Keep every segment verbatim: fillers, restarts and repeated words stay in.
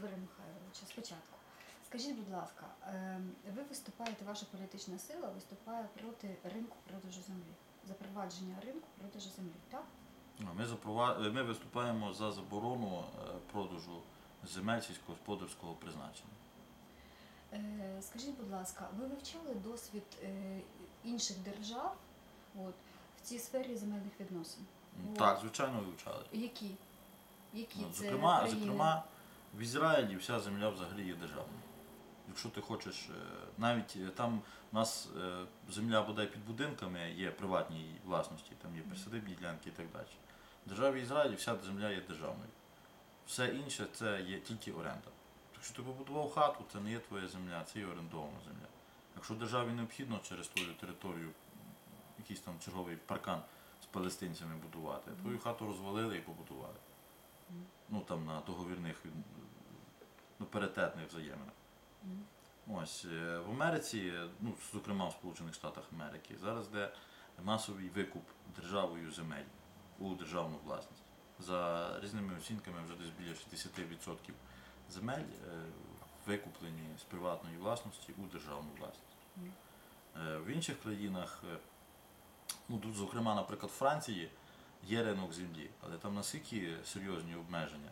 Ігоря Михайловича, спочатку. Скажіть, будь ласка, ем, ви виступаєте, ваша політична сила виступає проти ринку продажу землі, запровадження ринку продажу землі, так? Ми, запровад... ми виступаємо за заборону е, продажу земель сільськогосподарського призначення. Е, Скажіть, будь ласка, ви вивчали досвід е, інших держав от, в цій сфері земельних відносин? От. Так, звичайно, вивчали. Які? Які Ну, це зокрема, країни? зокрема, в Ізраїлі вся земля взагалі є державною. Якщо ти хочеш, е, навіть е, там у нас е, земля бодай під будинками є приватній власності, там є присадибні ділянки і так далі. В державі Ізраїлі вся земля є державною. Все інше це є тільки оренда. Якщо ти побудував хату, це не є твоя земля, це є орендована земля. Якщо державі необхідно через твою територію якийсь там черговий паркан з палестинцями будувати, твою хату розвалили і побудували. Ну там на договірних, ну, паритетних взаєминах. Ось, е, в Америці, ну, зокрема в Сполучених Штатах Америки, зараз йде масовий викуп державою земель у державну власність. За різними оцінками вже десь біля шістдесят відсотків земель е, викуплені з приватної власності у державну власність. Е, в інших країнах, е, ну, тут, зокрема, наприклад, в Франції є ринок землі, але там настільки серйозні обмеження,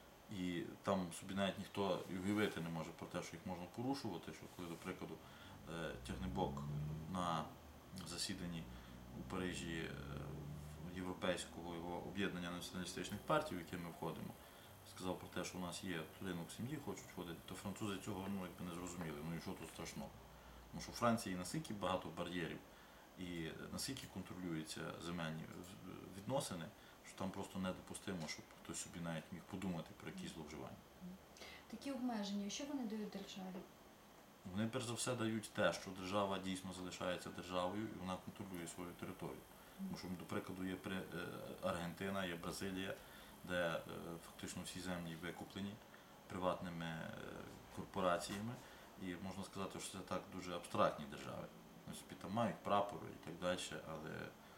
і там собі навіть ніхто і уявити не може про те, що їх можна порушувати, що коли, до прикладу, е, Тягнебок на засіданні у Парижі е, Європейського його об'єднання націоналістичних партій, в яке ми входимо, сказав про те, що у нас є ринок сім'ї, хочуть входити, то французи цього, ну, якби не зрозуміли, ну і що тут страшного. Тому що в Франції настільки багато бар'єрів і наскільки контролюються земельні відносини, що там просто недопустимо, щоб хтось собі навіть міг подумати про якісь зловживання. Такі обмеження, що вони дають державі? Вони перш за все дають те, що держава дійсно залишається державою і вона контролює свою територію. Тому що, до прикладу, є Аргентина, є Бразилія, де фактично всі землі викуплені приватними корпораціями. І можна сказати, що це так дуже абстрактні держави. Вони там мають прапори і так далі, але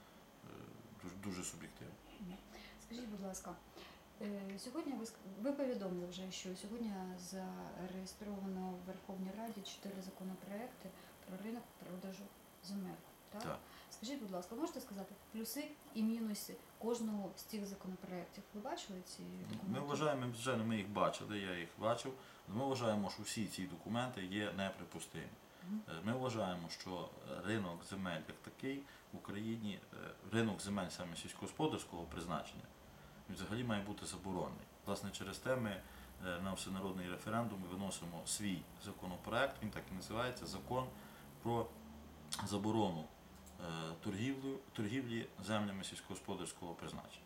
дуже, дуже суб'єктивно. Скажіть, будь ласка, сьогодні ви, ви повідомили вже, що сьогодні зареєстровано в Верховній Раді чотири законопроекти про ринок продажу земель. Так? Так. Скажіть, будь ласка, можете сказати плюси і мінуси кожного з цих законопроєктів? Ви бачили ці документи? Ми вважаємо, звичайно, ми їх бачили, я їх бачив, але ми вважаємо, що всі ці документи є неприпустимі. Ми вважаємо, що ринок земель як такий в Україні, ринок земель саме сільськогосподарського призначення, він взагалі має бути заборонений. Власне, через те ми на всенародний референдум виносимо свій законопроект, він так і називається «Закон про заборону торгівлі, торгівлі землями сільськогосподарського призначення»,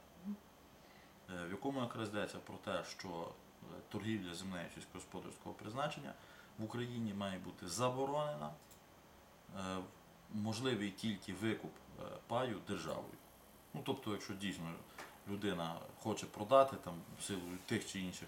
в якому якраз йдеться про те, що торгівля землею сільськогосподарського призначення в Україні має бути заборонена, можливий тільки викуп паю державою. Ну, тобто, якщо дійсно людина хоче продати там, в силу тих чи інших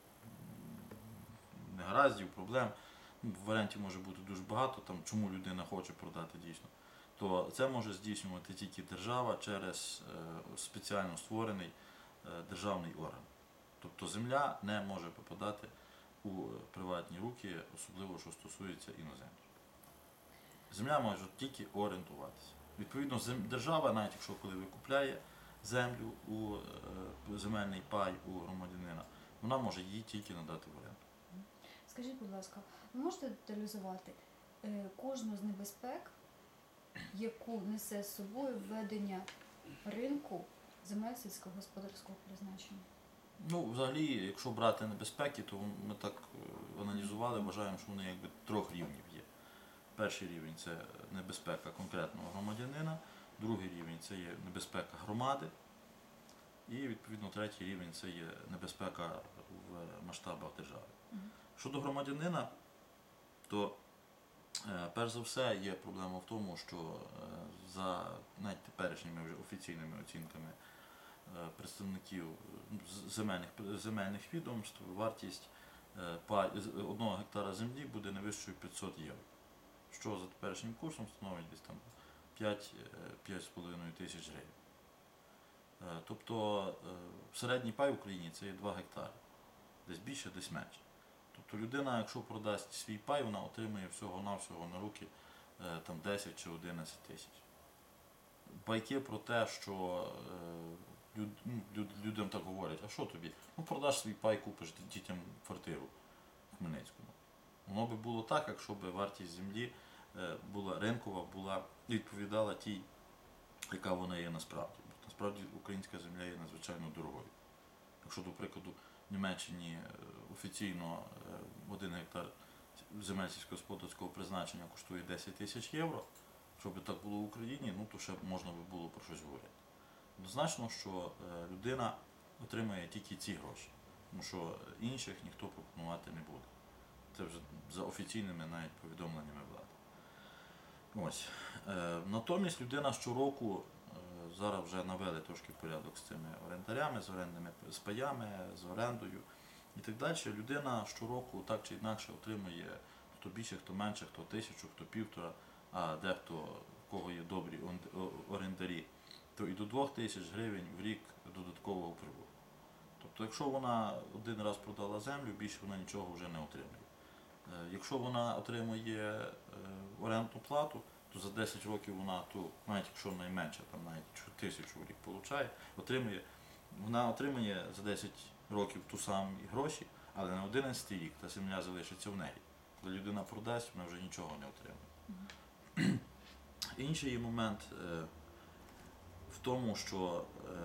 негараздів, проблем, варіантів може бути дуже багато, там, чому людина хоче продати дійсно, то це може здійснювати тільки держава через спеціально створений державний орган. Тобто земля не може попадати у приватні руки, особливо, що стосується іноземців. Земля може тільки орендуватися. Відповідно, держава, навіть якщо коли викупляє землю у земельний пай у громадянина, вона може її тільки надати в оренду. Скажіть, будь ласка, ви можете деталізувати кожну з небезпек, яку несе з собою введення ринку земель сільськогосподарського призначення? Ну, взагалі, якщо брати небезпеки, то ми так аналізували, вважаємо, що вони якби трьох рівнів є. Перший рівень – це небезпека конкретного громадянина, другий рівень – це є небезпека громади, і, відповідно, третій рівень – це є небезпека в масштабах держави. Mm-hmm. Щодо громадянина, то перш за все є проблема в тому, що за навіть теперішніми вже офіційними оцінками представників земельних, земельних відомств, вартість одного гектара землі буде не вищою п'ятсот євро, що за теперішнім курсом становить десь там п'ять з половиною тисяч гривень. Тобто середній пай в Україні це є два гектари, десь більше, десь менше. Тобто людина, якщо продасть свій пай, вона отримує всього-навсього на руки е, там десять чи одинадцять тисяч. Байки про те, що е, люд, ну, люд, людям так говорять, а що тобі? Ну продаш свій пай, купиш дітям квартиру в Хмельницькому. Воно би було так, якщо б вартість землі е, була ринкова, була відповідала тій, яка вона є насправді. Бо насправді українська земля є надзвичайно дорогою. Якщо, до прикладу, в Німеччині е, офіційно е, один гектар земель сільськогосподарського призначення коштує десять тисяч євро, щоб так було в Україні, ну то ще б можна би було про щось говорити. Однозначно, що е, людина отримає тільки ці гроші, тому що інших ніхто пропонувати не буде. Це вже за офіційними навіть повідомленнями влади. Ось. Е, натомість людина щороку, е, зараз вже навели трошки порядок з цими орендарями, з орендними з паями, з орендою і так далі. Людина щороку так чи інакше отримує хто більше, хто менше, хто тисячу, хто півтора, а дехто, в кого є добрі орендарі, то і до двох тисяч гривень в рік додаткового прибутку. Тобто, якщо вона один раз продала землю, більше вона нічого вже не отримує. Якщо вона отримує орендну плату, то за десять років вона, то, навіть якщо найменше, там навіть тисячу в рік получає, отримує, вона отримує за десять років ту самі гроші, але на одинадцятий рік та земля залишиться в неї. Коли людина продасть, вона вже нічого не отримує. Інший є момент е, в тому, що е,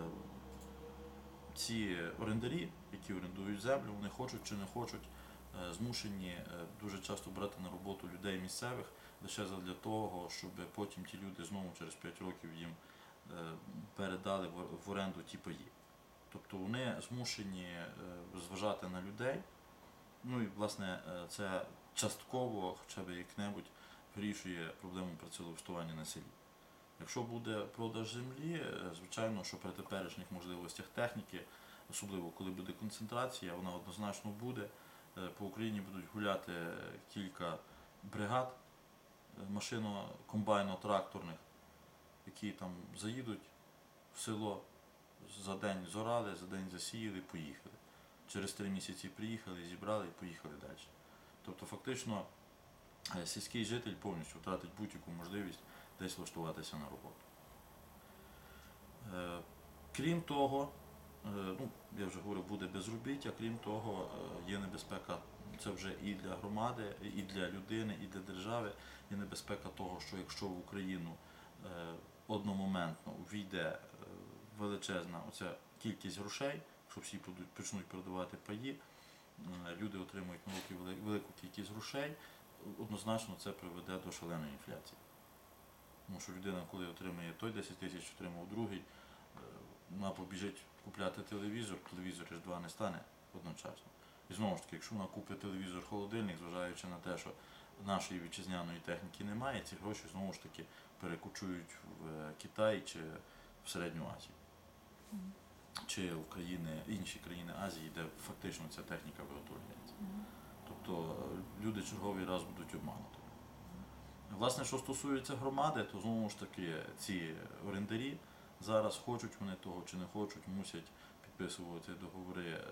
ці орендарі, які орендують землю, вони хочуть чи не хочуть, е, змушені е, дуже часто брати на роботу людей місцевих лише для того, щоб потім ті люди знову через п'ять років їм е, передали в, в оренду ті паї. Тобто вони змушені е, зважати на людей, ну і власне е, це частково хоча б як-небудь вирішує проблему працевлаштування на селі. Якщо буде продаж землі, звичайно, що при теперішніх можливостях техніки, особливо коли буде концентрація, вона однозначно буде. По Україні будуть гуляти кілька бригад машино-комбайно-тракторних, які там заїдуть в село, за день зорали, за день засіяли, поїхали. Через три місяці приїхали, зібрали і поїхали далі. Тобто фактично сільський житель повністю втратить будь-яку можливість десь влаштуватися на роботу. Е, крім того, е, ну, я вже говорив, буде безробіття, крім того, е, є небезпека, це вже і для громади, і для людини, і для держави, є небезпека того, що якщо в Україну е, одномоментно війде е, величезна оця кількість грошей, якщо всі почнуть продавати паї, е, люди отримують на руки велику кількість грошей, однозначно це приведе до шаленої інфляції. Тому що людина, коли отримає той десять тисяч, отримав другий, вона побіжить купляти телевізор, телевізор ж два не стане одночасно. І знову ж таки, якщо вона купить телевізор, холодильник, зважаючи на те, що нашої вітчизняної техніки немає, ці гроші знову ж таки перекочують в Китай чи в Середню Азію. Чи в країни, інші країни Азії, де фактично ця техніка виготовляється. Тобто люди черговий раз будуть обманути. Власне, що стосується громади, то знову ж таки ці орендарі зараз хочуть вони того чи не хочуть, мусять підписувати договори е,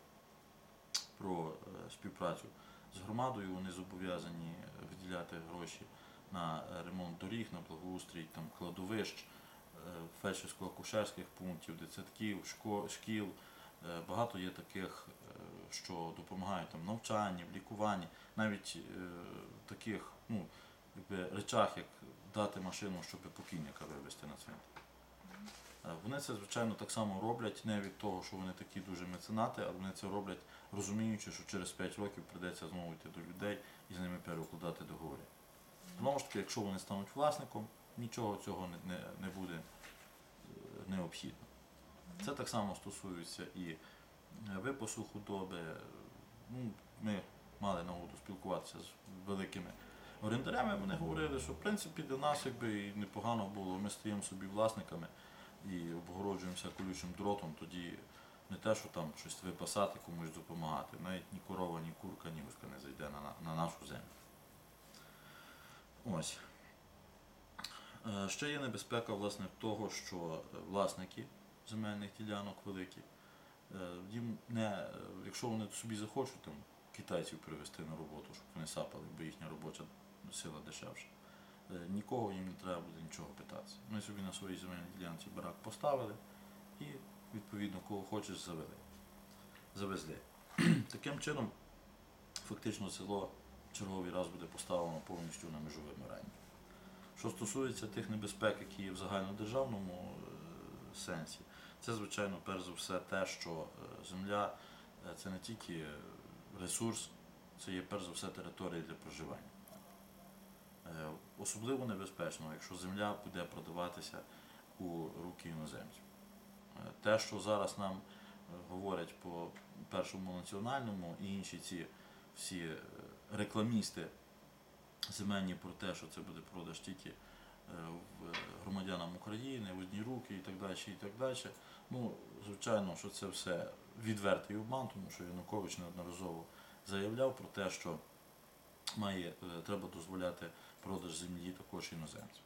про е, співпрацю з громадою. Вони зобов'язані виділяти гроші на ремонт доріг, на благоустрій там, кладовищ, е, фельдшерсько-акушерських пунктів, дитсадків, шко, шкіл. Е, багато є таких, е, що допомагають там, навчанні, в лікуванні, навіть е, таких, ну, якби, речах, як дати машину, щоб покійника вивезти на цвинтар. Вони це, звичайно, так само роблять, не від того, що вони такі дуже меценати, а вони це роблять, розуміючи, що через п'ять років прийдеться знову йти до людей і з ними переукладати договори. Знову ж таки, якщо вони стануть власником, нічого цього не, не, не буде необхідно. Це так само стосується і випасу худоби. Ну, ми мали нагоду спілкуватися з великими орендарями, вони говорили, що в принципі для нас якби і непогано було, ми стаємо собі власниками і обгороджуємося колючим дротом, тоді не те, що там щось випасати, комусь допомагати, навіть ні корова, ні курка, ні гуска не зайде на, на нашу землю. Ось. Ще є небезпека, власне, того, що власники земельних ділянок великі, їм не, якщо вони собі захочуть там китайців привезти на роботу, щоб вони сапали, бо їхня робоча сила дешевша. Е, Нікого їм не треба буде нічого питатися. Ми собі на своїй земельній ділянці барак поставили і, відповідно, кого хочеш, завели. Завезли. Таким чином, фактично село черговий раз буде поставлено повністю на межовому районі. Що стосується тих небезпек, які є в загальнодержавному е, сенсі, це, звичайно, перш за все те, що е, земля е, це не тільки ресурс, це є перш за все територія для проживання. Е, особливо небезпечно, якщо земля буде продаватися у руки іноземців. Е, те, що зараз нам е, говорять по Першому національному і інші ці всі е, рекламісти земельні про те, що це буде продаж тільки е, в- громадянам України, в одні руки і так далі, і так далі. Ну, звичайно, що це все відвертий обман, тому що Янукович неодноразово заявляв про те, що має, е, треба дозволяти продаж землі також іноземцям.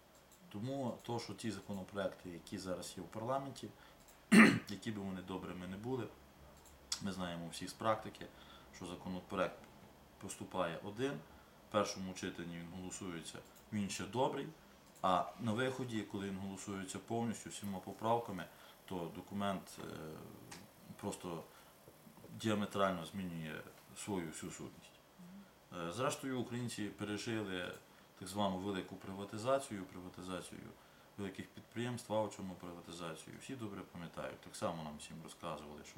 Тому то, що ті законопроекти, які зараз є в парламенті, які б вони добрими не були, ми знаємо всі з практики, що законопроект поступає один, в першому читанні він голосується, він ще добрий, а на виході, коли він голосується повністю всіма поправками, то документ е, просто діаметрально змінює свою всю сутність. Е, Зрештою, українці пережили так звану велику приватизацію, приватизацію великих підприємств, ваучерну приватизацію. Всі добре пам'ятають, так само нам всім розказували, що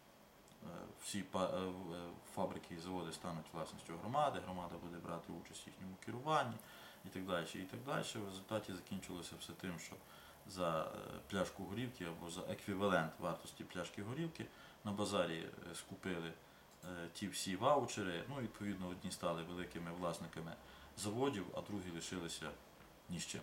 е, всі па- е, в- е, фабрики і заводи стануть власністю громади, громада буде брати участь в їхньому керуванні і так далі. І так далі. В результаті закінчилося все тим, що за е, пляшку горілки або за еквівалент вартості пляшки горілки на базарі е, скупили е, ті всі ваучери. Ну, відповідно, одні стали великими власниками заводів, а другі лишилися ні з чим.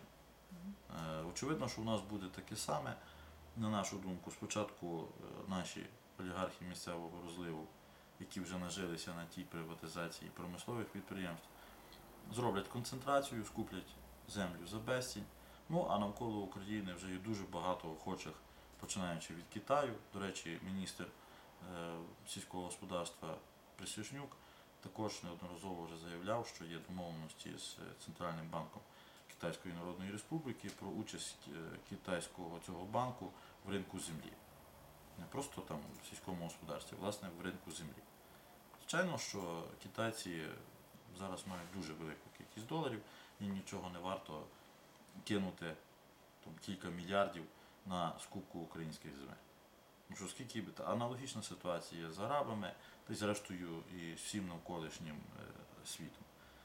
Е, Очевидно, що у нас буде таке саме. На нашу думку, спочатку е, наші олігархи місцевого розливу, які вже нажилися на тій приватизації промислових підприємств, зроблять концентрацію, скуплять землю за безцінь. Ну, а навколо України вже є дуже багато охочих, починаючи від Китаю. До речі, міністр е, сільського господарства Присяжнюк також неодноразово вже заявляв, що є домовленості з Центральним банком Китайської Народної Республіки про участь е, китайського цього банку в ринку землі. Не просто там в сільському господарстві, власне, в ринку землі. Звичайно, що китайці зараз мають дуже велику кількість доларів, і нічого не варто кинути там, кілька мільярдів на скупку українських земель. Ну що скільки б та аналогічна ситуація з арабами, та й зрештою і всім навколишнім е, світом.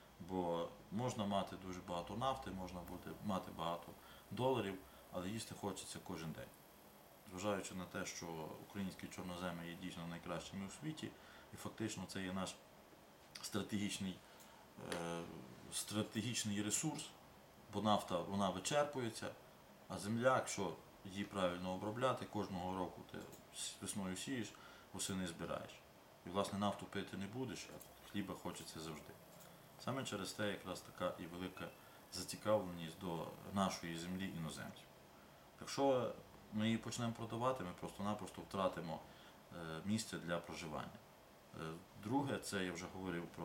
Бо можна мати дуже багато нафти, можна буде мати багато доларів, але їсти хочеться кожен день. Зважаючи на те, що українські чорноземи є дійсно найкращими у світі, і фактично це є наш стратегічний, е, стратегічний ресурс, бо нафта вона вичерпується, а земля, якщо її правильно обробляти, кожного року ти весною сієш, восени збираєш. І, власне, нафту пити не будеш, а хліба хочеться завжди. Саме через те якраз така і велика зацікавленість до нашої землі іноземців. Якщо ми її почнемо продавати, ми просто-напросто втратимо е, місце для проживання. Е, Друге, це я вже говорив про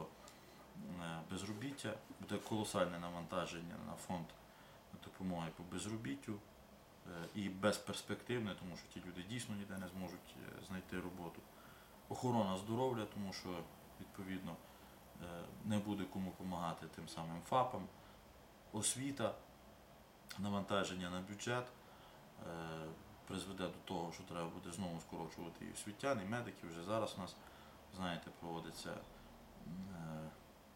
е, безробіття, буде колосальне навантаження на фонд допомоги по безробіттю е, і безперспективне, тому що ті люди дійсно ніде не зможуть е, знайти роботу. Охорона здоров'я, тому що, відповідно, е, не буде кому допомагати тим самим ФАПам. Освіта, навантаження на бюджет е, призведе до того, що треба буде знову скорочувати і освітян, і медиків. Вже зараз у нас, знаєте, проводиться е,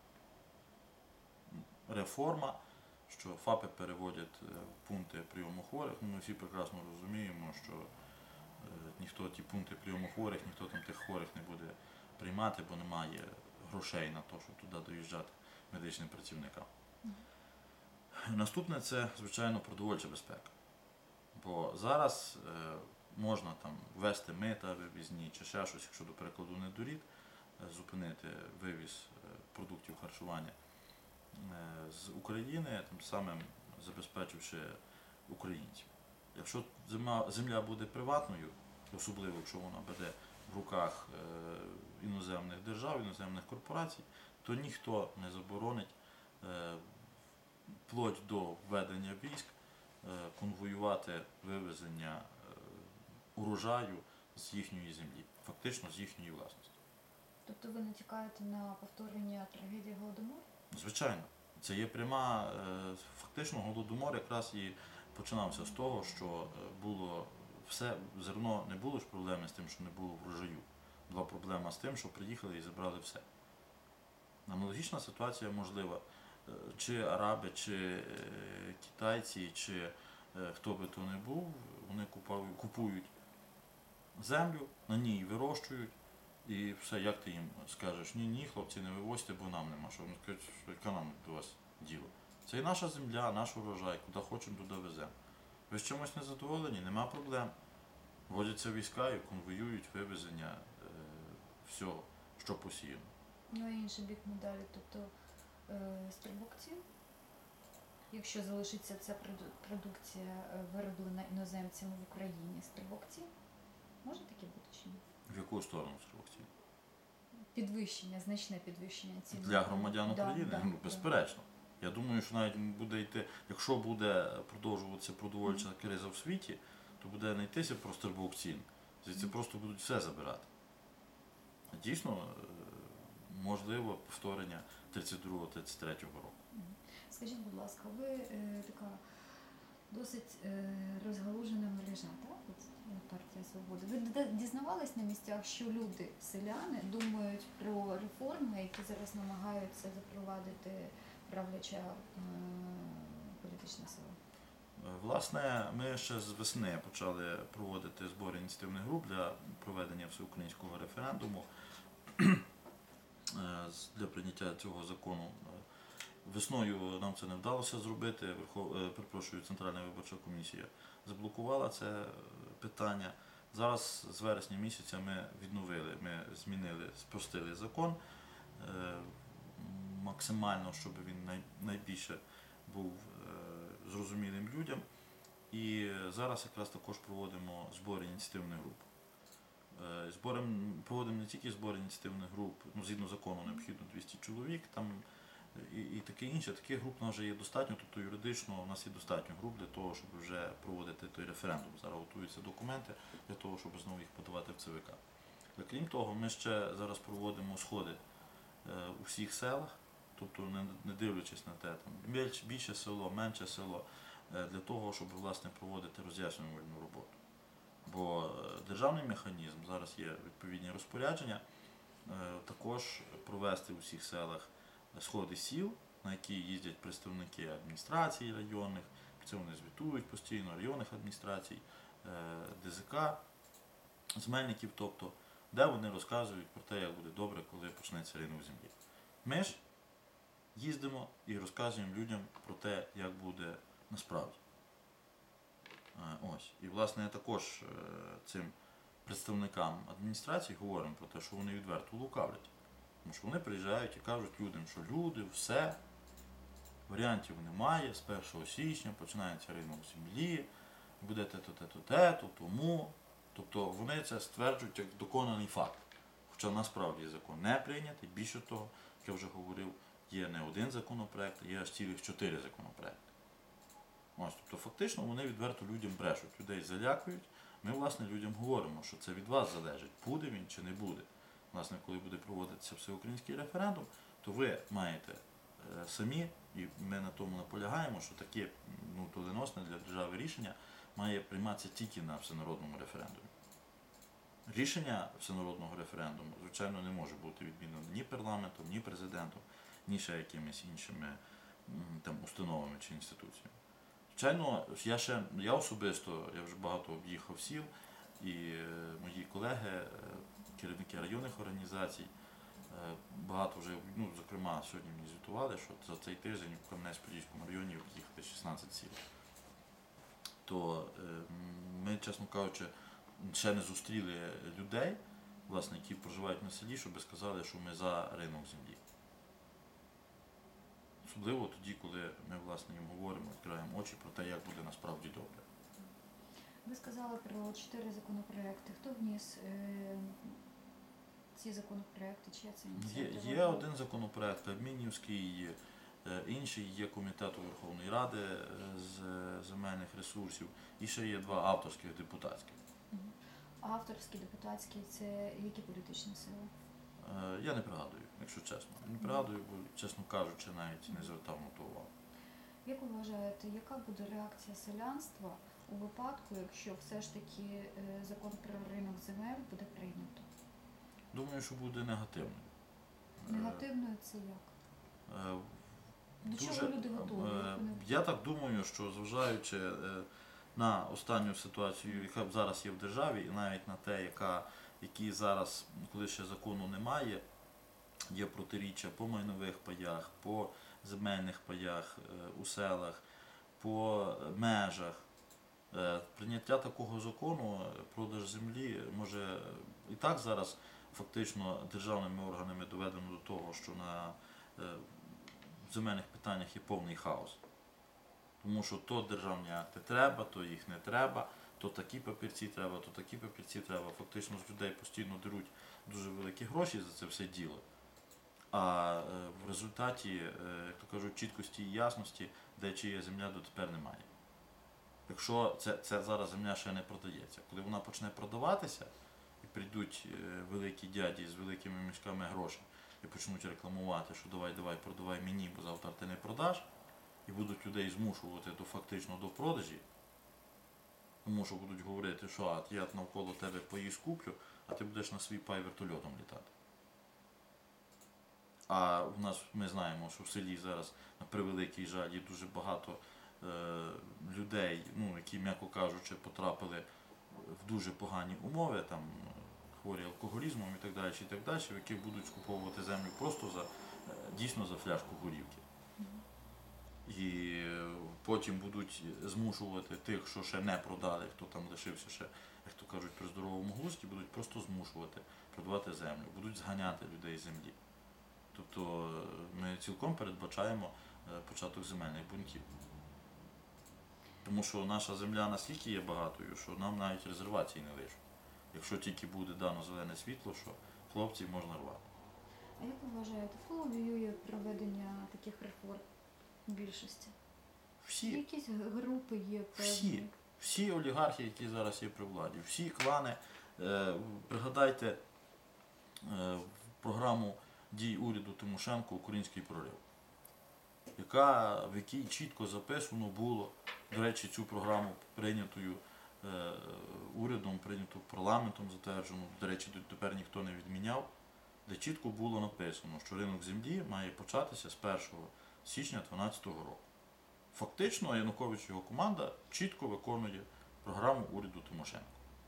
реформа, що ФАПи переводять е, пункти прийому хворих. Ну, ми всі прекрасно розуміємо, що е, ніхто ті пункти прийому хворих, ніхто там тих хворих не буде приймати, бо немає грошей на те, щоб туди доїжджати медичним працівникам. Наступне це, звичайно, продовольча безпека. Бо зараз е, можна там ввести мита вивізні чи ще щось, якщо до прикладу не доріг, е, зупинити вивіз е, продуктів харчування е, з України, тим самим забезпечивши українців. Якщо земля, земля буде приватною, особливо якщо вона буде в руках е, іноземних держав, іноземних корпорацій, то ніхто не заборонить е, вплоть до введення військ е, конвоювати вивезення е, урожаю з їхньої землі, фактично з їхньої власності. Тобто ви натякаєте на повторення трагедії Голодомору? Звичайно, це є пряма, е, фактично голодомор якраз і починався з того, що е, було все, зерно не було ж проблеми з тим, що не було врожаю. Була проблема з тим, що приїхали і забрали все. Аналогічна ситуація можлива. Е, Чи араби, чи е, китайці, чи е, хто би то не був, вони купають- купують землю, на ній вирощують, і все, як ти їм скажеш, ні, ні, хлопці, не вивозьте, бо нам нема. Що вони скажуть, що яке нам до вас діло? Це і наша земля, наш урожай, куди хочемо, туди веземо. Ви з чимось не задоволені, нема проблем. Возяться війська і конвоюють вивезення е, всього, що посіяно. Ну і інший бік медалі, тобто е, стрибок цін. Якщо залишиться ця проду- продукція е, вироблена іноземцями в Україні, стрибок цін? Може таке бути чи ні? В яку сторону стрілок? Підвищення, значне підвищення цін. Для громадян Да, України? да, Ну, да. безперечно. Я думаю, що навіть буде йти, якщо буде продовжуватися продовольча криза в світі, то буде не йтися про стрибок цін. Звідси просто будуть все забирати. Дійсно, е, можливо повторення тридцять другого тридцять третього року. Мгм. Скажіть, будь ласка, ви е, така досить е, розгалужена мережа, так? От, е, партія Свободи. Ви д- дізнавались на місцях, що люди, селяни, думають про реформи, які зараз намагаються запровадити правляча е, політична сила? Е, Власне, ми ще з весни почали проводити збори ініціативних груп для проведення всеукраїнського референдуму е, з- для прийняття цього закону. Е, Весною нам це не вдалося зробити. Верхов... е, Перепрошую, Центральна виборча комісія заблокувала це е, питання. Зараз з вересня місяця ми відновили, ми змінили, спростили закон е, максимально, щоб він най... найбільше був е, зрозумілим людям. І зараз якраз також проводимо збори ініціативних груп. Е, Зборем, проводимо не тільки збори ініціативних груп, ну, згідно закону необхідно двісті чоловік, там і, і таке інше. Таких груп у нас вже є достатньо, тобто юридично у нас є достатньо груп для того, щоб вже проводити той референдум. Зараз готуються документи для того, щоб знову їх подавати в ЦВК. Але крім того, ми ще зараз проводимо сходи е, у всіх селах, тобто не, не дивлячись на те, там більше, більше село, менше село, е, для того, щоб власне проводити роз'яснювальну роботу. Бо е, державний механізм, зараз є відповідні розпорядження, е, також провести у всіх селах сходи сіл, на які їздять представники адміністрацій районних, про це вони звітують постійно, районних адміністрацій, е, ДЗК, земельників, тобто, де вони розказують про те, як буде добре, коли почнеться ринок землі. Ми ж їздимо і розказуємо людям про те, як буде насправді. Е, Ось. І, власне, я також е, цим представникам адміністрації говоримо про те, що вони відверто лукавлять. Тому що вони приїжджають і кажуть людям, що люди, все, варіантів немає, з першого січня починається ринок землі, буде те-то, те-то, те-то, тому. Тобто вони це стверджують як доконаний факт. Хоча насправді закон не прийнятий, більше того, як я вже говорив, є не один законопроект, є аж цілих чотири законопроекти. Ось, тобто фактично вони відверто людям брешуть, людей залякують. Ми, власне, людям говоримо, що це від вас залежить, буде він чи не буде. Власне, коли буде проводитися всеукраїнський референдум, то ви маєте е, самі, і ми на тому наполягаємо, що таке ну, доленосне для держави рішення має прийматися тільки на всенародному референдумі. Рішення всенародного референдуму, звичайно, не може бути відмінено ні парламентом, ні президентом, ні ще якимись іншими м, там, установами чи інституціями. Звичайно, я ще я особисто, я вже багато об'їхав сіл, і е, мої колеги, е, керівники районних організацій, е, багато вже, ну, зокрема, сьогодні мені звітували, що за цей тиждень в Кам'янець-Подільському районі об'їхати шістнадцять сіл. То е, ми, чесно кажучи, ще не зустріли людей, власне, які проживають на селі, щоб сказали, що ми за ринок землі. Особливо тоді, коли ми, власне, їм говоримо, відкриваємо очі про те, як буде насправді добре. Ви сказали про чотири законопроекти. Хто вніс е, ці ці законопроекти, чи це Є, ініціатива? є один законопроект Кабмінівський, е, інший є Комітету Верховної Ради е, з земельних ресурсів, і ще є два авторських депутатських. Мгм. А авторські, депутатські, це які політичні сили? Е, Я не пригадую, якщо чесно. Не пригадую, бо, чесно кажучи, навіть не звертав на то увагу. Як ви вважаєте, яка буде реакція селянства у випадку, якщо все ж таки е, закон про ринок земель буде прийнято? Думаю, що буде негативною. Е, Негативною це як? е, До дуже, чого люди готові? е, Як вони- Я так думаю, що зважаючи е, на останню ситуацію, яка зараз є в державі, і навіть на те, яка, які зараз, коли ще закону немає, є протиріччя по майнових паях, по земельних паях е, у селах, по межах. Е, Прийняття такого закону, е, продаж землі, може і так зараз фактично державними органами доведено до того, що на е, земельних питаннях є повний хаос. Тому що то державні акти треба, то їх не треба, то такі папірці треба, то такі папірці треба. Фактично з людей постійно деруть дуже великі гроші за це все діло. А е, в результаті, е, як то кажуть, чіткості і ясності, де чия земля дотепер немає. Якщо це, це зараз земля ще не продається, коли вона почне продаватися, і прийдуть е, великі дяді з великими мішками грошей і почнуть рекламувати, що давай, давай, продавай мені, бо завтра ти не продаш, і будуть людей змушувати до фактично до продажі, тому що будуть говорити, що а, я навколо тебе поїзд куплю, а ти будеш на свій пай вертольотом літати. А в нас ми знаємо, що в селі зараз, на превеликий жаль, є дуже багато е, людей, ну, які, м'яко кажучи, потрапили в дуже погані умови, там хворі алкоголізмом і так далі, і так далі, в яких будуть скуповувати землю просто за е, дійсно за фляжку горівки. І е, потім будуть змушувати тих, що ще не продали, хто там лишився ще, як то кажуть, при здоровому глузді, будуть просто змушувати продавати землю, будуть зганяти людей з землі. Тобто е, ми цілком передбачаємо е, початок земельних бунтів. Тому що наша земля настільки є багатою, що нам навіть резервацій не лишать. Якщо тільки буде дано зелене світло, що хлопці можна рвати. А як ви вважаєте, хто лобіює проведення таких реформ в більшості? Всі, Якісь групи є певні? всі, всі олігархи, які зараз є при владі, всі клани. Е, пригадайте е, програму дій уряду Тимошенко «Український прорив», яка, в якій чітко записано було, до речі, цю програму прийнятою е, урядом, прийняту парламентом, затверджену, до речі, тепер ніхто не відміняв, де чітко було написано, що ринок землі має початися з першого січня дві тисячі дванадцятого року. Фактично, Янукович і його команда чітко виконує програму уряду Тимошенко.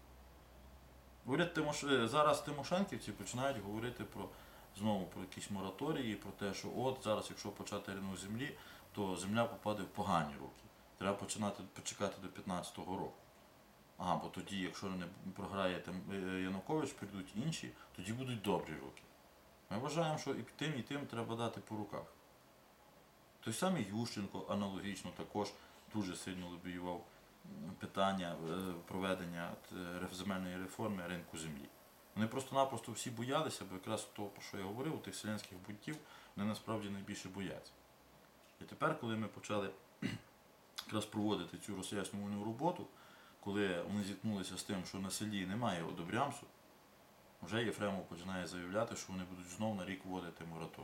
Уряд Тимош... Зараз тимошенківці починають говорити про знову про якісь мораторії, про те, що от зараз, якщо почати ринок землі, то земля попаде в погані руки. Треба починати почекати до п'ятнадцятого року. А, бо тоді, якщо не програє Янукович, прийдуть інші, тоді будуть добрі руки. Ми вважаємо, що і тим, і тим треба дати по руках. Той самий Ющенко аналогічно також дуже сильно лобіював питання проведення земельної реформи ринку землі. Вони просто-напросто всі боялися, бо якраз того, про що я говорив, у тих селянських бунтів, вони насправді найбільше бояться. І тепер, коли ми почали якраз проводити цю роз'яснювальну роботу, коли вони зіткнулися з тим, що на селі немає одобрямсу, вже Єфремов починає заявляти, що вони будуть знов на рік вводити мораторій.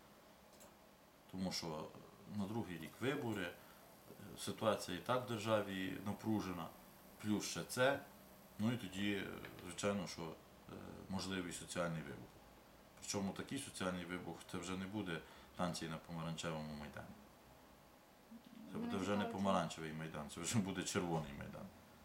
Тому що на другий рік вибори, ситуація і так в державі напружена, плюс ще це, ну і тоді, звичайно, що можливий соціальний вибух. Причому такий соціальний вибух, це вже не буде танці на помаранчевому майдані. Це буде вже не помаранчевий майдан, це вже буде червоний майдан.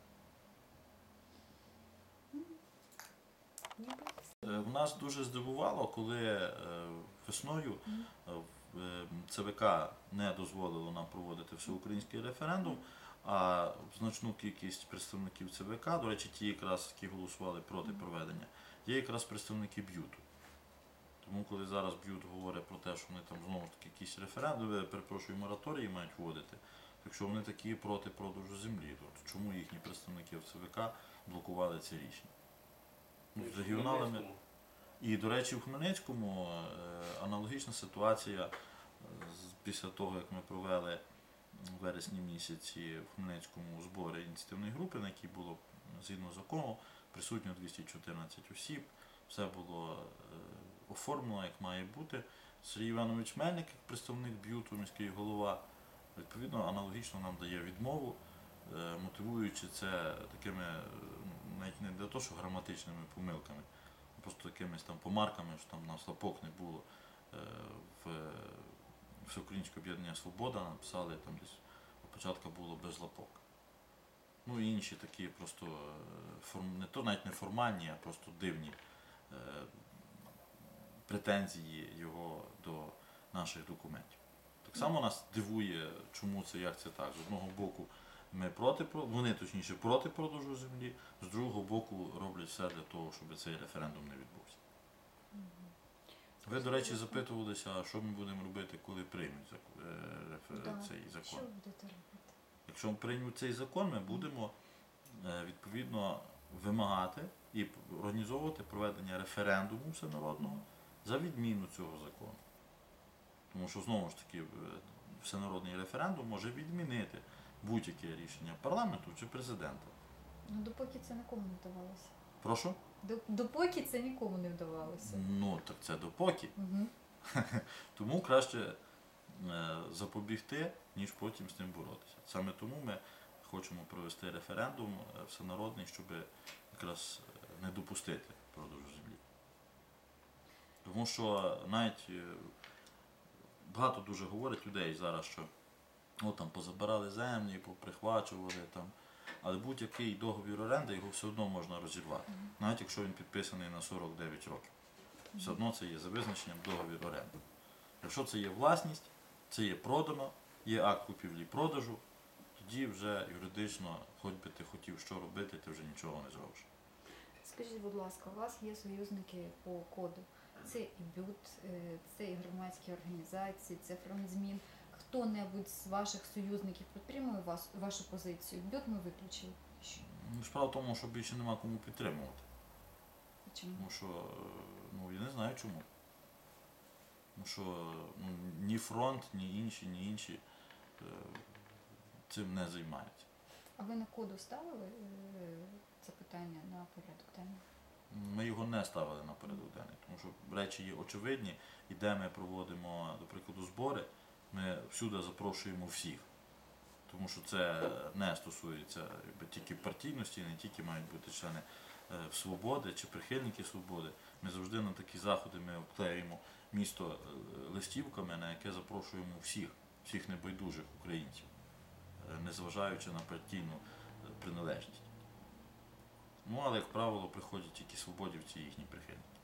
В нас дуже здивувало, коли весною ЦВК не дозволило нам проводити всеукраїнський референдум, а значну кількість представників ЦВК, до речі, ті якраз, які голосували проти проведення, є якраз представники БЮТу. Тому коли зараз БЮТ говорить про те, що вони там знову ж таки якісь референдуми, перепрошую, мораторії мають вводити, якщо вони такі проти продажу землі, то чому їхні представники в ЦВК блокували це рішення? Ну, з регіоналами, І, до речі, в Хмельницькому е, аналогічна ситуація е, з- після того, як ми провели в вересні місяці в Хмельницькому збори ініціативної групи, на якій було згідно закону присутньо двісті чотирнадцять осіб, все було е, оформлено, як має бути. Сергій Іванович Мельник, як представник б'юту, міський голова, відповідно, аналогічно нам дає відмову, е, мотивуючи це такими, е, навіть не для того, що граматичними помилками, а просто якимись там помарками, що там на слапок не було. Е, В Всеукраїнське об'єднання Свобода написали там десь спочатку було без лапок. Ну і інші такі просто е, форм- не то навіть не формальні, а просто дивні е, претензії його до наших документів. Так само нас дивує, чому це, як це так. З одного боку ми проти, про- вони точніше проти продажу землі, з другого боку роблять все для того, щоб цей референдум не відбувся. Ви, до речі, запитувалися, а що ми будемо робити, коли приймуть зак- е, рефе- Да. цей Що закон. ви будете робити? Якщо приймуть цей закон, ми будемо е, відповідно вимагати і організовувати проведення референдуму всенародного за відміну цього закону. Тому що знову ж таки е, всенародний референдум може відмінити будь-яке рішення парламенту чи президента. Ну, допоки це нікому не вдавалося. Прошу? До- Допоки це нікому не вдавалося. Ну так це допоки. Угу. Тому краще е, запобігти, ніж потім з ним боротися. Саме тому ми хочемо провести референдум е, всенародний, щоб якраз е, не допустити продажу землі. Тому що навіть е, багато дуже говорять людей зараз, що о, там позабирали землі, поприхвачували там. Але будь-який договір оренди його все одно можна розірвати, навіть якщо він підписаний на сорок дев'ять років. Все одно це є за визначенням договір оренди. Якщо це є власність, це є продано, є акт купівлі-продажу, тоді вже юридично, хоч би ти хотів що робити, ти вже нічого не зробиш. Скажіть, будь ласка, у вас є союзники по коду. Це і БЮТ, е, це і громадські організації, це фронт змін. Хто-небудь з ваших союзників підтримує вас, вашу позицію? БЮТ ми виключили. Що? Ну, справа в тому, що більше нема кому підтримувати. Чому? Тому що, е, ну я не знаю чому. Тому що ну, ні фронт, ні інші, ні інші е, цим не займаються. А ви на коду ставили е, це питання на порядок денний? Ми його не ставили на порядок денний, тому що речі є очевидні, і де ми проводимо, до прикладу, збори, ми всюди запрошуємо всіх. Тому що це не стосується якби, тільки партійності, не тільки мають бути члени е, свободи чи прихильники свободи. Ми завжди на такі заходи ми обклеюємо місто е, листівками, на яке запрошуємо всіх, всіх небайдужих українців, е, незважаючи на партійну е, приналежність. Ну, але, як правило, приходять тільки свободівці і їхні прихильники.